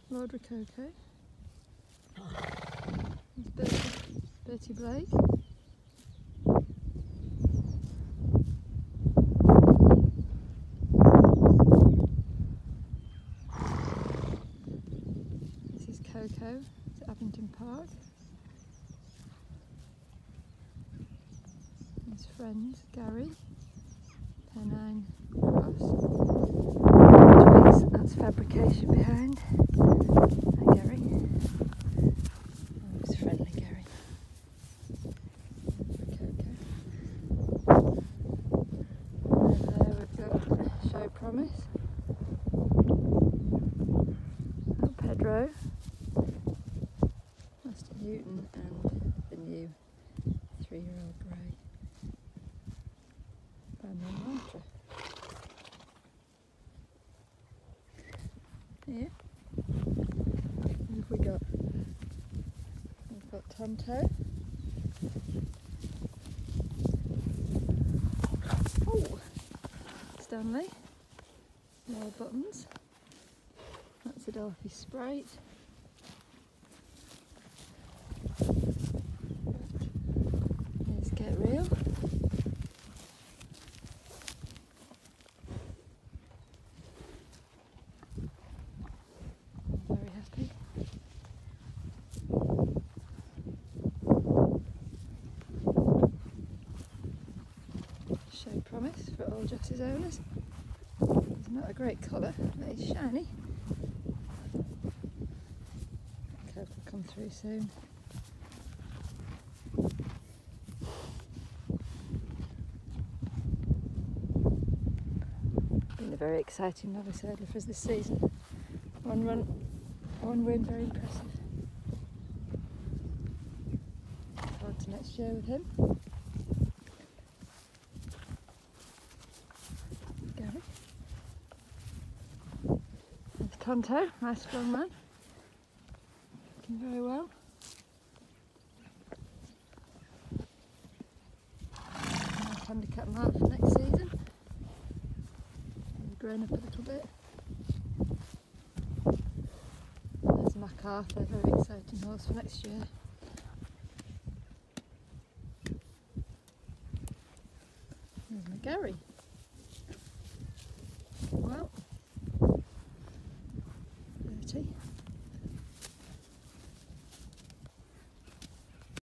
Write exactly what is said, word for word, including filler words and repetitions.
Lord Rococo. There's Bertie, Bertie Blake. This is Coco, it's at Abington Park. His friend Gary, Pennine Cross. Twigs, that's fabrication behind. Hi Gary. Oh, it's friendly Gary. Coco. Over there we've got Show Promise. Oh, Pedro. Master Newton and the new three-year-old grey. Mantra. Here, what have we got? We've got Tonto. Oh, Stanley. More buttons. That's a Dorothy Sprite. Here's Get Real. Very happy. Show Promise for all Jess's owners. It's not a great colour, but it's shiny. Curve will come through soon. Been a very exciting novice hurdler for us this season. One run, one win, very impressive. Look forward to next year with him. Gary. There's Tonto, nice strong man. Looking very well. Nice handicap mark for next season. He's grown up a little bit. There's MacArthur, very exciting horse for next year. There's my Gary.